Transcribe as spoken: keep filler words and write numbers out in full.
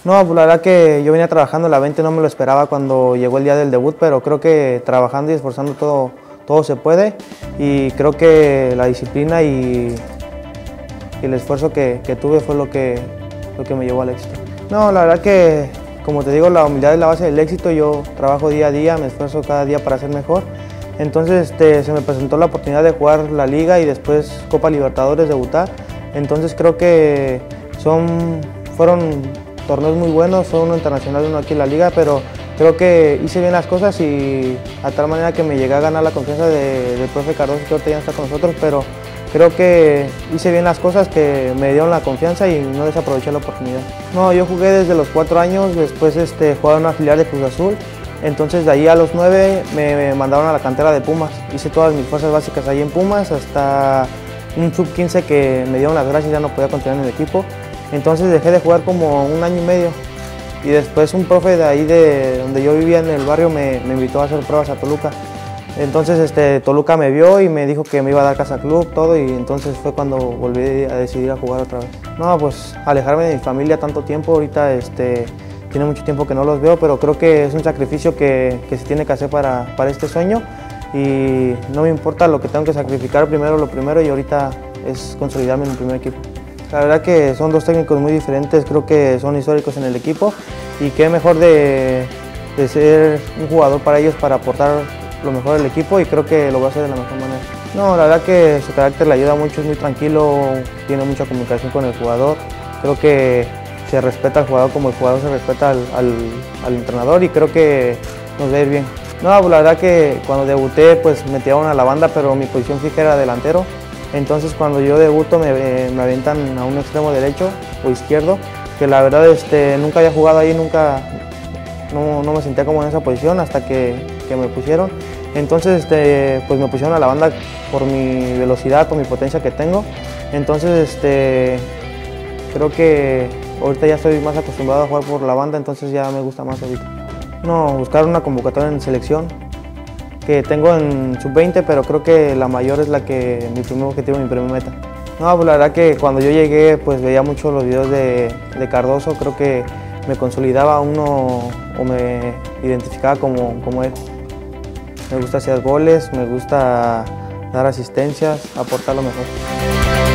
No, pues la verdad que yo venía trabajando la veinte, no me lo esperaba cuando llegó el día del debut, pero creo que trabajando y esforzando todo, todo se puede y creo que la disciplina y, y el esfuerzo que, que tuve fue lo que, lo que me llevó al éxito. No, la verdad que, como te digo, la humildad es la base del éxito. Yo trabajo día a día, me esfuerzo cada día para ser mejor. Entonces este, se me presentó la oportunidad de jugar la Liga y después Copa Libertadores, debutar. Entonces creo que son, fueron torneos muy buenos, son uno internacional y uno aquí en la Liga, pero creo que hice bien las cosas y a tal manera que me llegué a ganar la confianza de, del profe Cardoso, que ahorita ya no está con nosotros, pero creo que hice bien las cosas, que me dieron la confianza y no desaproveché la oportunidad. No, yo jugué desde los cuatro años, después este, jugaba en una filial de Cruz Azul, entonces de ahí a los nueve me, me mandaron a la cantera de Pumas. Hice todas mis fuerzas básicas ahí en Pumas, hasta un sub quince que me dieron las gracias, ya no podía continuar en el equipo. Entonces dejé de jugar como un año y medio y después un profe de ahí de donde yo vivía en el barrio me, me invitó a hacer pruebas a Toluca. Entonces este, Toluca me vio y me dijo que me iba a dar casa club, todo, y entonces fue cuando volví a decidir a jugar otra vez. No, pues alejarme de mi familia tanto tiempo, ahorita este, tiene mucho tiempo que no los veo, pero creo que es un sacrificio que, que se tiene que hacer para, para este sueño y no me importa lo que tengo que sacrificar, primero lo primero, y ahorita es consolidarme en el primer equipo. La verdad que son dos técnicos muy diferentes, creo que son históricos en el equipo y qué mejor de, de ser un jugador para ellos para aportar lo mejor del equipo, y creo que lo va a hacer de la mejor manera. No, la verdad que su carácter le ayuda mucho, es muy tranquilo, tiene mucha comunicación con el jugador, creo que se respeta al jugador como el jugador se respeta al, al, al entrenador, y creo que nos va a ir bien. No, la verdad que cuando debuté pues me tiraron a la banda, pero mi posición fija era delantero. Entonces cuando yo debuto me, me avientan a un extremo derecho o izquierdo, que la verdad este, nunca había jugado ahí, nunca, no, no me sentía como en esa posición hasta que, que me pusieron. Entonces este, pues me pusieron a la banda por mi velocidad, por mi potencia que tengo. Entonces este, creo que ahorita ya estoy más acostumbrado a jugar por la banda, entonces ya me gusta más ahorita. No, buscar una convocatoria en selección, que tengo en sub veinte, pero creo que la mayor es la que mi primer objetivo, mi primera meta. No, pues la verdad que cuando yo llegué pues veía mucho los videos de, de Cardoso, creo que me consolidaba uno o me identificaba como, como él. Me gusta hacer goles, me gusta dar asistencias, aportar lo mejor.